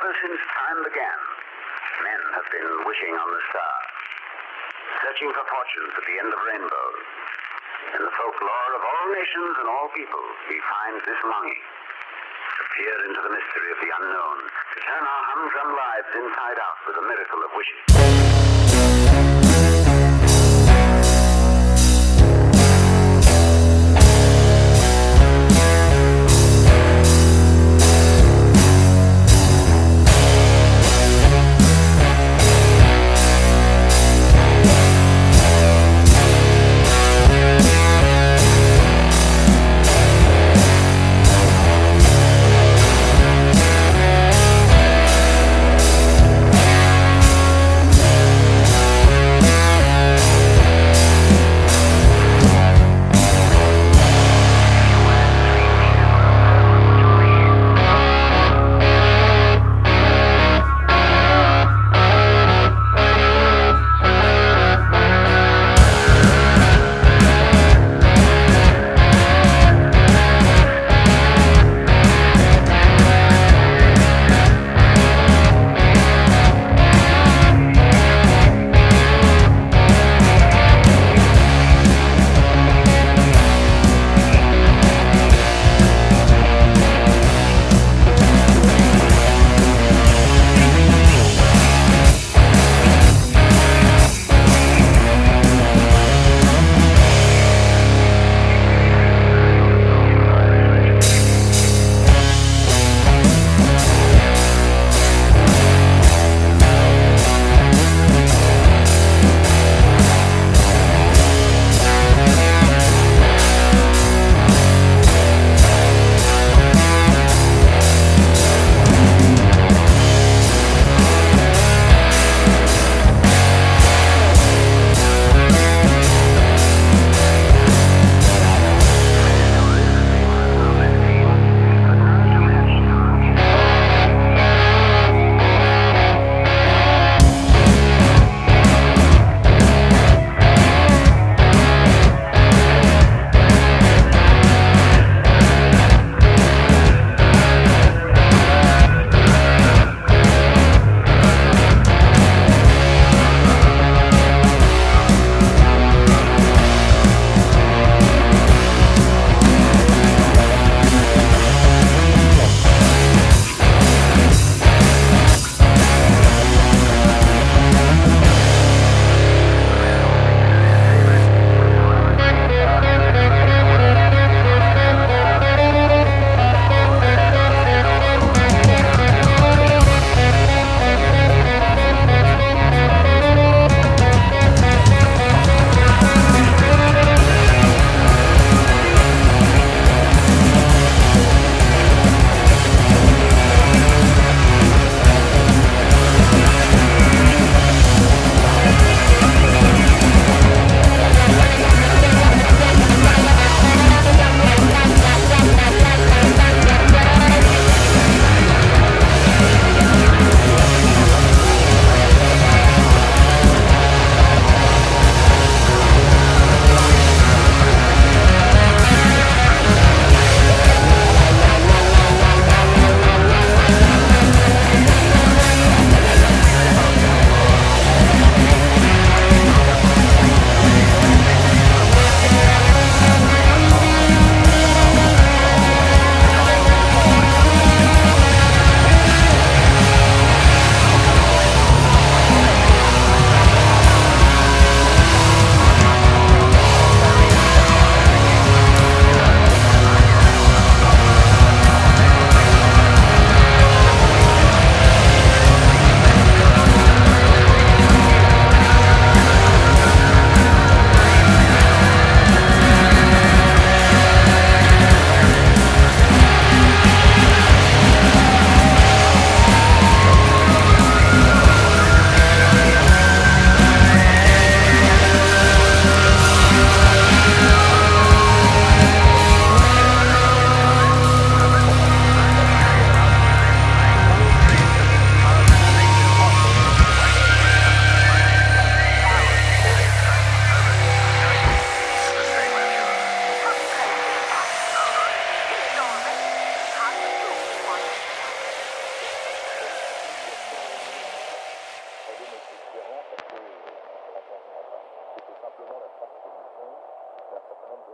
Ever since time began, men have been wishing on the star, searching for fortunes at the end of rainbows. In the folklore of all nations and all people, we find this longing to peer into the mystery of the unknown, to turn our humdrum lives inside out with a miracle of wishing.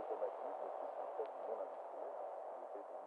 automatisme qui s'installe du monde industriel, qui était